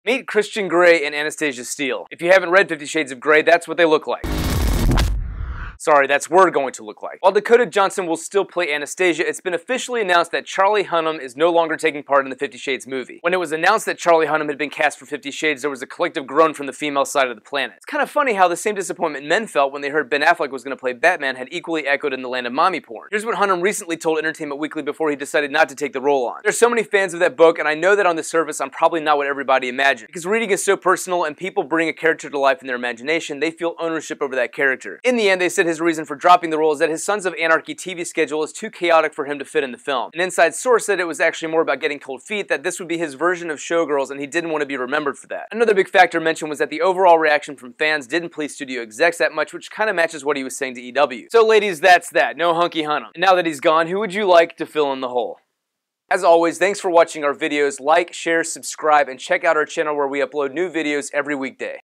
Meet Christian Grey and Anastasia Steele. If you haven't read 50 Shades of Grey, that's what they look like. Sorry, that's what we're going to look like. While Dakota Johnson will still play Anastasia, it's been officially announced that Charlie Hunnam is no longer taking part in the 50 Shades movie. When it was announced that Charlie Hunnam had been cast for 50 Shades, there was a collective groan from the female side of the planet. It's kind of funny how the same disappointment men felt when they heard Ben Affleck was going to play Batman had equally echoed in the land of mommy porn. Here's what Hunnam recently told Entertainment Weekly before he decided not to take the role on. There's so many fans of that book, and I know that on the surface I'm probably not what everybody imagined. Because reading is so personal and people bring a character to life in their imagination, they feel ownership over that character. In the end, they said his reason for dropping the role is that his Sons of Anarchy TV schedule is too chaotic for him to fit in the film. An inside source said it was actually more about getting cold feet, that this would be his version of Showgirls and he didn't want to be remembered for that. Another big factor mentioned was that the overall reaction from fans didn't please studio execs that much, which kind of matches what he was saying to EW. So ladies, that's that. No Hunky Hunnam. And now that he's gone, who would you like to fill in the hole? As always, thanks for watching our videos. Like, share, subscribe, and check out our channel where we upload new videos every weekday.